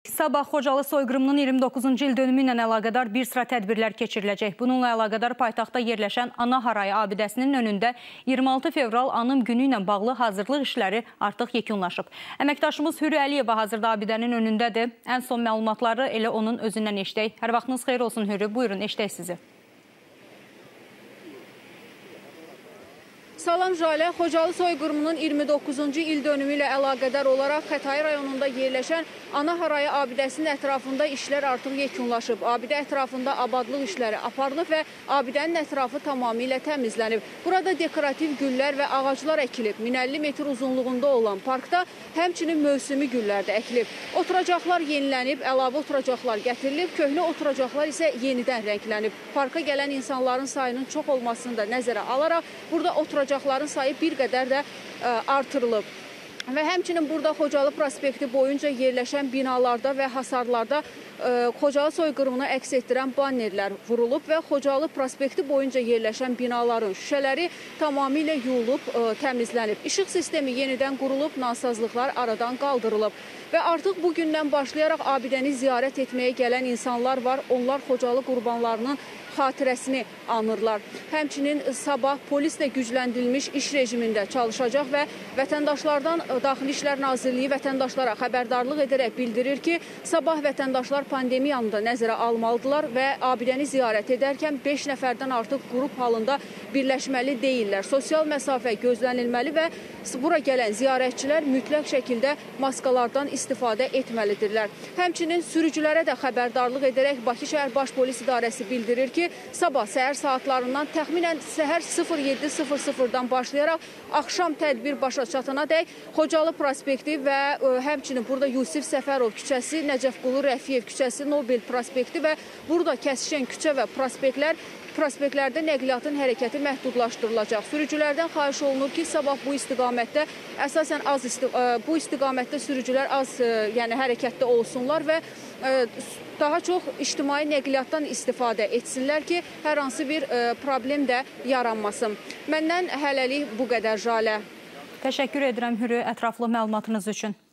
Sabah Xocalı soyqırımının 29-cu il dönümü ilə əlaqədar bir sıra tədbirlər keçiriləcək. Bununla əlaqədar paytaxtda yerləşən Ana Harayı abidəsinin önündə 26 fevral anım günü ilə bağlı hazırlıq işləri artıq yekunlaşıb. Əməkdaşımız Hürü Əliyeva hazırda abidənin önündədir. Ən son məlumatları elə onun özündən eşidək. Hər vaxtınız xeyir olsun Hürü. Buyurun, eşidək sizi. Salam Jalə, Xocalı soyqırımının 29-cu il dönümü ilə əlaqədar olaraq Xətai rayonunda yerləşən Ana Harayı abidəsinin ətrafında işlər artıq yekunlaşıb. Abidə ətrafında abadlıq işləri aparılıb və abidənin ətrafı tamamilə təmizlənib. Burada dekorativ güllər və ağaclar əkilib. 1050 metr uzunluğunda olan parkda həmçinin mövsümi güllər də əkilib. Oturacaqlar yenilənib, əlavə oturacaqlar gətirilib, köhnə oturacaqlar isə yenidən rənglənib. Parka gələn insanların sayının çox olmasını da nəzərə alaraq burada oturacaqların sayı bir qədər də artırılıb. Və həmçinin burada Xocalı prospekti boyunca yerləşən binalarda və hasarlarda Xocalı soyqırımını əks etdirən bannerlər vurulub və Xocalı prospekti boyunca yerləşən binaların şüşələri tamamilə yuyulub, təmizlənib. İşıq sistemi yenidən qurulub, nasazlıqlar aradan qaldırılıb. Və artıq bugündən başlayaraq abidəni ziyarət etməyə gələn insanlar var. Onlar Xocalı qurbanlarının xatirəsini anırlar. Həmçinin sabah polislə gücləndirilmiş iş rejimində çalışacaq və vətəndaşlardan Daxili İşlər Nazirliyi vətəndaşlara xəbərdarlıq edərək bildirir ki, sabah vətəndaşlar pandemiyanı da nəzərə almalıdırlar və abidəni ziyarət edərkən 5 nəfərdən artıq qrup halında birləşməli deyirlər. Sosial məsafə gözlənilməli və bura gələn ziyarətçilər mütləq şəkildə maskalardan istifadə etməlidirlər. Həmçinin sürücülərə də xəbərdarlıq edərək Bakı şəhər Baş Polis İdarəsi bildirir ki, sabah səhər saatlarından təxminən səhər 07:00-dan başlayaraq axşam tədbir başa çatana dək Xocalı prospekti və həmçinin burada Yusif Səfərov küçəsi, Nəcəfqulu Rəfiyev küçəsi, Nobel prospekti və burada kəsişən küçə və prospektlərdə nəqliyyatın hərəkəti məhdudlaşdırılacaq. Sürücülərdən xahiş olunur ki, sabah bu istiqamətdə əsasən bu istiqamətdə sürücülər az hərəkətdə olsunlar və daha çox ictimai nəqliyyatdan istifadə etsinlər ki, hər hansı bir problem də yaranmasın. Məndən hələlik bu qədər Jalə. Təşəkkür edirəm Hürü ətraflı məlumatınız üçün.